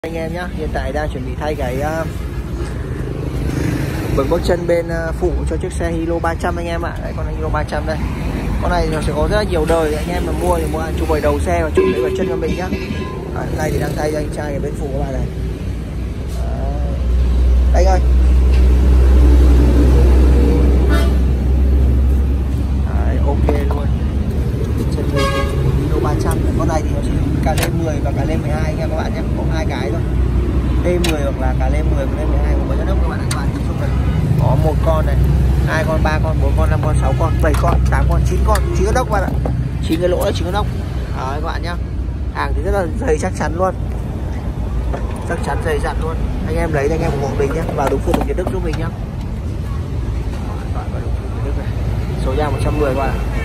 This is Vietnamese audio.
Anh em nhá, hiện tại đang chuẩn bị thay cái bậc bước chân bên phụ cho chiếc xe Hilo 300 anh em ạ. Đấy, con Hilo 300 đây. Con này nó sẽ có rất là nhiều đời, anh em mà mua thì mua chụp bởi đầu xe và chụp lấy bậc chân cho mình nhá. Đấy, đây thì đang thay cho anh trai ở bên phụ các bạn này. Đây ơi. Đấy, ok luôn. Chân Hilo 300. Con này thì nó chỉ cả lên 10 và cả lên 12 anh em các bạn nhé, có hai cái thôi. T10 hoặc là cả lên 10 và lên 12 của các bạn nói chung là có một con này, 2 con, 3 con, 4 con, 5 con, 6 con, 7 con, 8 con, 9 con, 9 con đốc các bạn ạ. 9 cái lỗ là 9 con đốc. Đấy các bạn nhá. Hàng thì rất là dày chắc chắn luôn. Chắc chắn dày dặn luôn. Anh em lấy thì anh em ủng hộ mình nhé, vào đúng phụ lục Việt Đức giúp mình nhá. Số nhà 110 các bạn ạ.